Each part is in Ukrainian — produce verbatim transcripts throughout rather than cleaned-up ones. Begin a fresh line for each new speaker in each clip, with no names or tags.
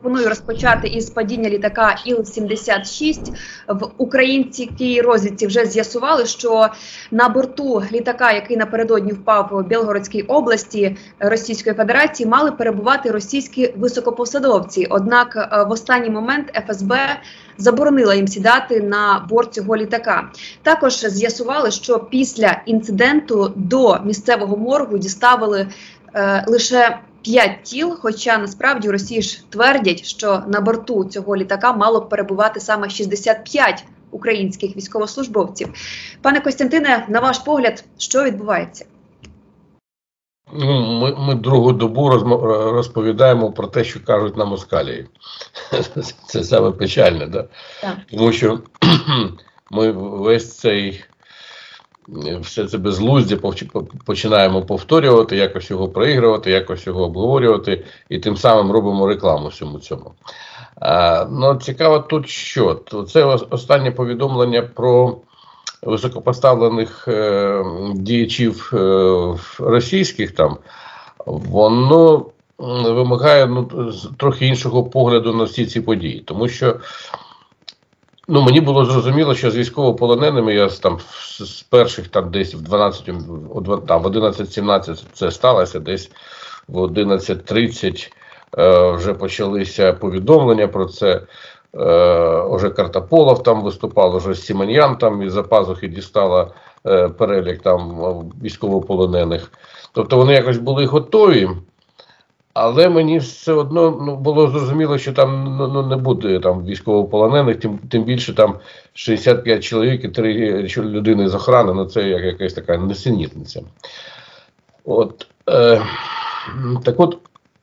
пропоную розпочати із падіння літака Іл сімдесят шість. В українській розвідці вже з'ясували, що на борту літака, який напередодні впав у Білгородській області Російської Федерації, мали перебувати російські високопосадовці. Однак в останній момент еф ес бе заборонила їм сідати на борт цього літака. Також з'ясували, що після інциденту до місцевого моргу діставили е, лише п'ять тіл, хоча насправді у Росії ж твердять, що на борту цього літака мало б перебувати саме шістдесят п'ять українських військовослужбовців. Пане Костянтине, на ваш погляд, що відбувається?
Ну, ми, ми другу добу розповідаємо про те, що кажуть на Москалії. Це саме печальне, да? Так. Тому що ми весь цей, все це безглуздя починаємо повторювати, якось його проігрувати, якось його обговорювати, і тим самим робимо рекламу всьому цьому. А, ну, цікаво тут що? Це останнє повідомлення про високопоставлених е, діячів е, російських там, воно вимагає ну, трохи іншого погляду на всі ці події. Тому що ну, мені було зрозуміло, що з військовополоненими я там з перших там десь в дванадцять, там, в одинадцять сімнадцять це сталося, десь в одинадцять тридцять е, вже почалися повідомлення про це. Е, уже Картополов там виступав, уже Сімоньян там із-за пазухи дістала е, перелік там військовополонених. Тобто вони якось були готові, але мені все одно ну, було зрозуміло, що там ну, не буде там військовополонених, тим, тим більше там шістдесят п'ять чоловік і три людини з охорони, ну це як якась така несенітниця. От, е, так от,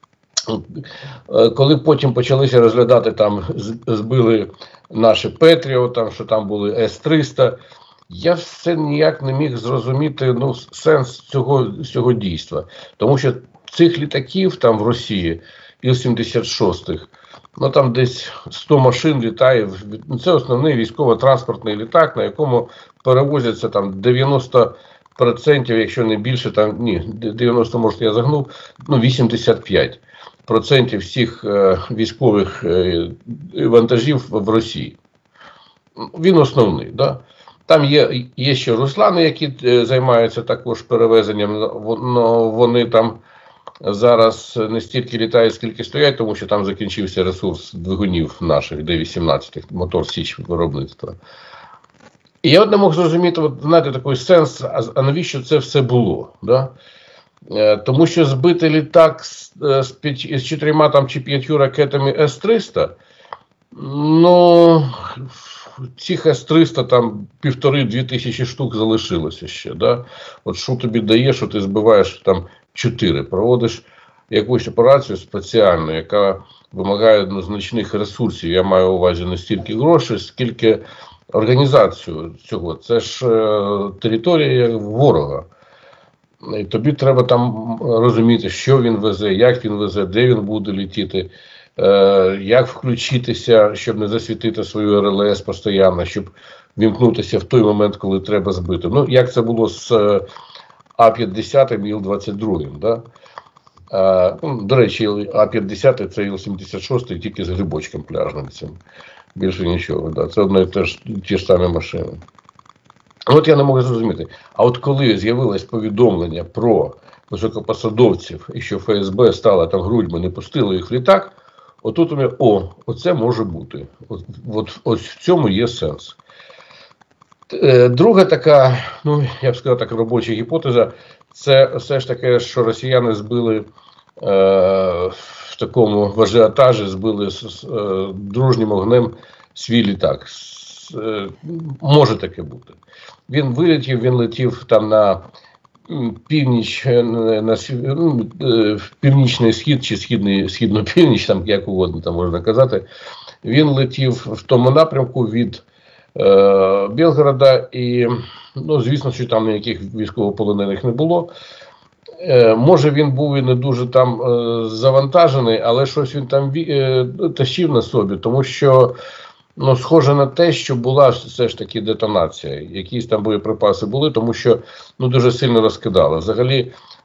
коли потім почалися розглядати, там збили наші Петріо, там, що там були ес триста, я все ніяк не міг зрозуміти ну, сенс цього, цього дійства. Тому що цих літаків там в Росії, Іл сімдесят шість, ну там десь сто машин літає, це основний військово-транспортний літак, на якому перевозяться там дев'яносто відсотків, якщо не більше, там, ні, дев'яносто, може я загнув, ну вісімдесят п'ять процентів всіх е, військових е, вантажів в Росії. Він основний, да? Там є, є ще Руслани, які е, займаються також перевезенням, но вони там зараз не стільки літають, скільки стоять, тому що там закінчився ресурс двигунів наших Д вісімнадцять, мотор Січ виробництва. І я от не мог зрозуміти, от, знаєте, такий сенс, а, а навіщо це все було, да? Тому що збити літак з, з, з чотирма там, чи п'ятью ракетами ес триста, ну, цих ес триста там півтори-дві тисячі штук залишилося ще. Да? От що тобі дає, що ти збиваєш там чотири, проводиш якусь операцію спеціальну, яка вимагає ну, значних ресурсів. Я маю на увазі не стільки грошей, скільки організацію цього. Це ж е, територія ворога. І тобі треба там розуміти, що він везе, як він везе, де він буде летіти, е, як включитися, щоб не засвітити свою ер ел ес постійно, щоб вімкнутися в той момент, коли треба збити. Ну, як це було з А п'ятдесят і Іл двадцять два. Да? Е, ну, до речі, А п'ятдесят це Іл сімдесят шість, тільки з грибочком пляжним цим. Більше нічого. Да? Це одно і те ж, ті ж самі машини. От я не можу зрозуміти. А от коли з'явилось повідомлення про високопосадовців, і що еф ес бе стала там грудьми, не пустили їх в літак, отут у мене, о, оце може бути. От, от, ось в цьому є сенс. Друга така, ну, я б сказав так, робоча гіпотеза, це все ж таке, що росіяни збили е, в такому в ажіотажі, збили з е, дружнім огнем свій літак. Може таке бути. Він вилетів, він летів там на північ, на ну, північний схід чи східний, східно-північ, там як угодно там можна казати. Він летів в тому напрямку від е, Білгорода і, ну, звісно, що там ніяких військовополонених не було. Е, може він був і не дуже там е, завантажений, але щось він там е, тащив на собі, тому що ну, схоже на те, що була все ж таки детонація. Якісь там боєприпаси були, тому що ну, дуже сильно розкидали. Взагалі,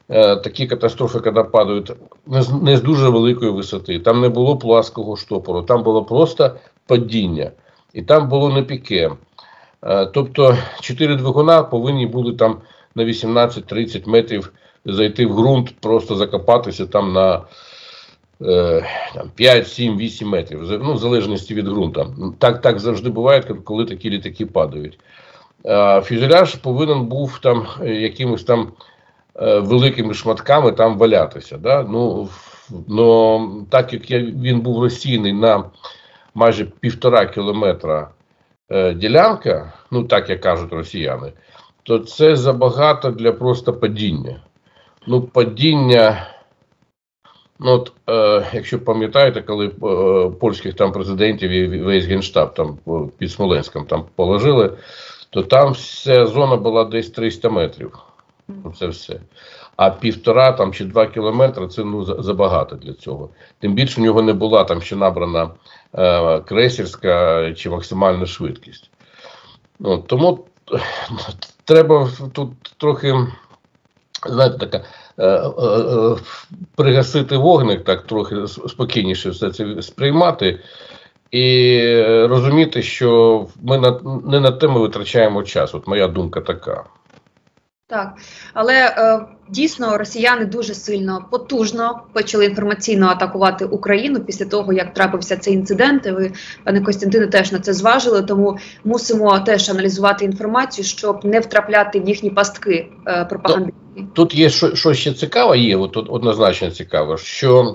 е, такі катастрофи, коли падають не з, не з дуже великої висоти. Там не було плаского штопору, там було просто падіння. І там було не піке. Е, тобто чотири двигуна повинні були там на вісімнадцять-тридцять метрів зайти в ґрунт, просто закопатися там на е, там, п'ять, сім, вісім метрів, ну, в залежності від ґрунту. Так, так завжди буває, коли такі літаки падають. Е, фюзеляж повинен був там якимось там е, великими шматками там валятися. Да? Ну, но так як він був розсіяний на майже півтора кілометра е, ділянка, ну так як кажуть росіяни, то це забагато для просто падіння. Ну, падіння, ну, от, е, якщо пам'ятаєте, коли е, польських там президентів і весь Генштаб там під Смоленськом там положили, то там вся зона була десь триста метрів. Це все. А півтора там, чи два кілометри – це ну, забагато для цього. Тим більше у нього не була там ще набрана е, крейсерська чи максимальна швидкість. Ну, тому треба тут трохи, знаєте, така, е, е, е, пригасити вогник, так трохи спокійніше все це сприймати і розуміти, що ми на, не на те ми витрачаємо час. От моя думка така.
Так, але е, дійсно росіяни дуже сильно, потужно почали інформаційно атакувати Україну після того, як трапився цей інцидент. І ви, пане Костянтине, теж на це зважили, тому мусимо теж аналізувати інформацію, щоб не втрапляти в їхні пастки е, пропагандистські.
Ну, тут є, що, що ще цікаво є, от, от, однозначно цікаво, що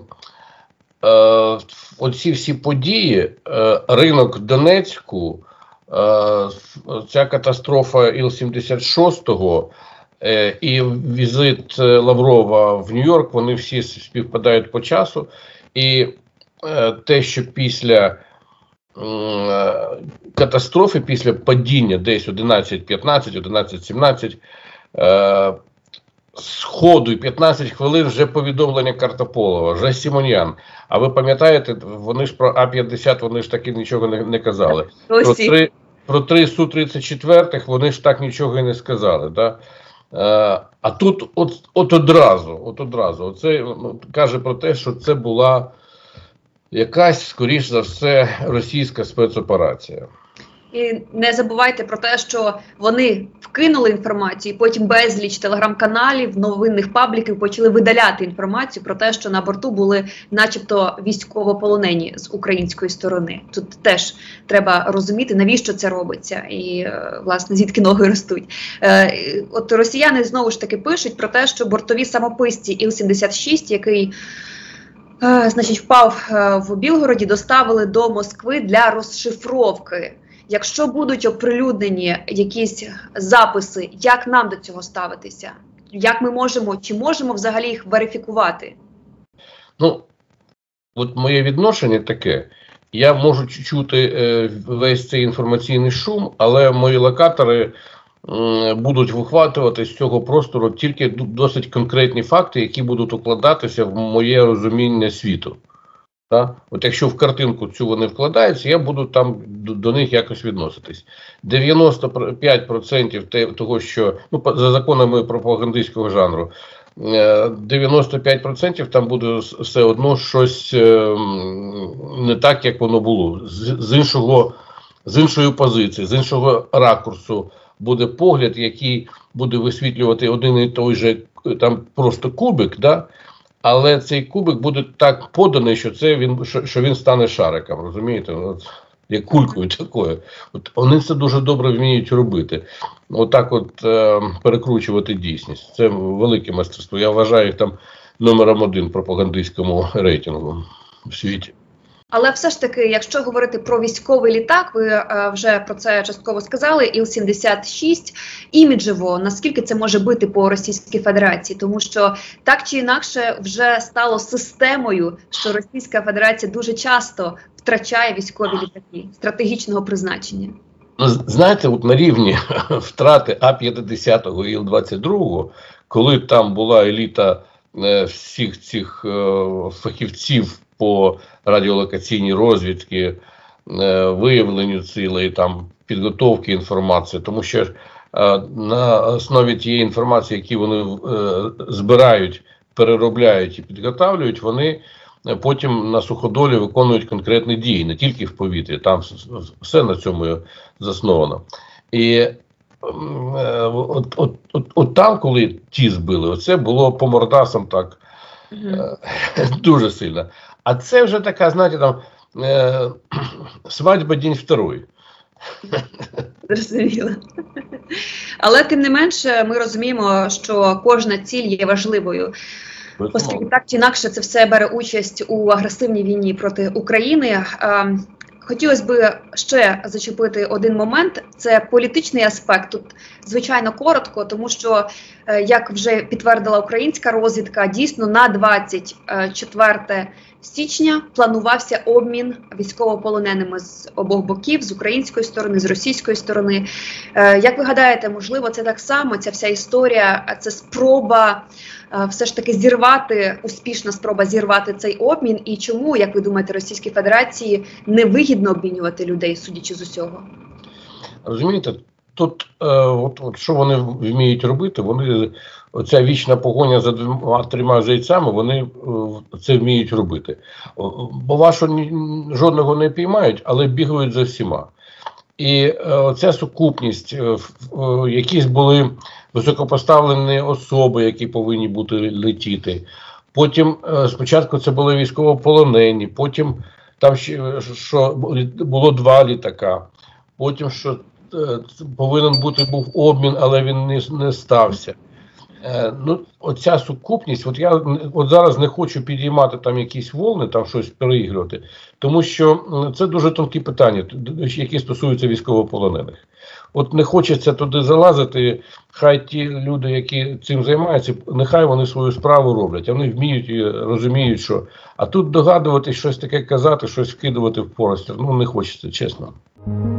е, оці всі події, е, ринок Донецьку, е, ця катастрофа Іл сімдесят шість і візит Лаврова в Нью-Йорк, вони всі співпадають по часу. І е, те, що після е, катастрофи, після падіння десь одинадцять п'ятнадцять, одинадцять сімнадцять, е, з ходу і п'ятнадцять хвилин вже повідомлення Картополова, вже Сімоньян. А ви пам'ятаєте, вони ж про А п'ятдесят, вони ж таки нічого не, не казали. Про три, про три Су тридцять чотири вони ж так нічого і не сказали, да? А тут от, от одразу, от одразу, оце ну, каже про те, що це була якась, скоріш за все, російська спецоперація.
І не забувайте про те, що вони вкинули інформацію, і потім безліч телеграм-каналів, новинних пабліків почали видаляти інформацію про те, що на борту були начебто військовополонені з української сторони. Тут теж треба розуміти, навіщо це робиться і, власне, звідки ноги ростуть. От росіяни знову ж таки пишуть про те, що бортові самописці Іл сімдесят шість, який значить, впав в Білгороді, доставили до Москви для розшифровки. Якщо будуть оприлюднені якісь записи, як нам до цього ставитися? Як ми можемо, чи можемо взагалі їх верифікувати?
Ну, от моє відношення таке. Я можу чути е, весь цей інформаційний шум, але мої локатори е, будуть вихватувати з цього простору тільки досить конкретні факти, які будуть укладатися в моє розуміння світу. Так? От якщо в картинку цю вони вкладаються, я буду там до, до них якось відноситись. дев'яносто п'ять відсотків того, що, ну, за законами пропагандистського жанру, дев'яносто п'ять відсотків там буде все одно щось не так, як воно було. З, з, іншого, з іншої позиції, з іншого ракурсу буде погляд, який буде висвітлювати один і той же там просто кубик, да? Але цей кубик буде так поданий, що це він, що, що він стане шариком, розумієте? От, як кулькою такою. От вони це дуже добре вміють робити. Отак от, от е, перекручувати дійсність. Це велике майстерство. Я вважаю їх там номером один в пропагандистському рейтингу в світі.
Але все ж таки, якщо говорити про військовий літак, ви е, вже про це частково сказали, Іл сімдесят шість, іміджево, наскільки це може бити по Російській Федерації? Тому що так чи інакше вже стало системою, що Російська Федерація дуже часто втрачає військові літаки стратегічного призначення.
Ну, знаєте, от на рівні втрати А п'ятдесят і Іл двадцять два, коли там була еліта е, всіх цих е, фахівців по радіолокаційній розвідці, виявленню цілей, там, підготовки інформації, тому що на основі тієї інформації, які вони збирають, переробляють і підготовлюють, вони потім на суходолі виконують конкретні дії, не тільки в повітрі, там все на цьому засновано. І от, от, от, от там, коли ті збили, оце було по мордасам так mm-hmm. дуже сильно. А це вже така, знаєте, там е, свадьба день второй.
Зрозуміло. Але тим не менше ми розуміємо, що кожна ціль є важливою. Оскільки так чи інакше це все бере участь у агресивній війні проти України. Хотілося б ще зачепити один момент, це політичний аспект. Тут, звичайно, коротко, тому що, як вже підтвердила українська розвідка, дійсно на двадцять четверте січня планувався обмін військовополоненими з обох боків, з української сторони, з російської сторони. Як ви гадаєте, можливо, це так само, ця вся історія, це спроба все ж таки зірвати, успішна спроба зірвати цей обмін, і чому, як ви думаєте, Російській Федерації невигідно обмінювати людей, судячи з усього?
Розумієте, тут е, от, от що вони вміють робити, вони, оця вічна погоня за двома-трьома зайцями, вони е, це вміють робити. Бо вашу ні, жодного не піймають, але бігають за всіма. І е, оця сукупність, е, е, якісь були високопоставлені особи, які повинні бути летіти. Потім е, спочатку це були військовополонені, потім там ще, що було два літака, потім що е, повинен бути був обмін, але він не, не стався. Е, ну, оця сукупність, от я от зараз не хочу підіймати там якісь волни, там щось переігрувати, тому що це дуже тонкі питання, які стосуються військовополонених. От не хочеться туди залазити, хай ті люди, які цим займаються, нехай вони свою справу роблять, вони вміють і розуміють, що. А тут догадуватись, щось таке казати, щось вкидувати в простір, ну не хочеться, чесно.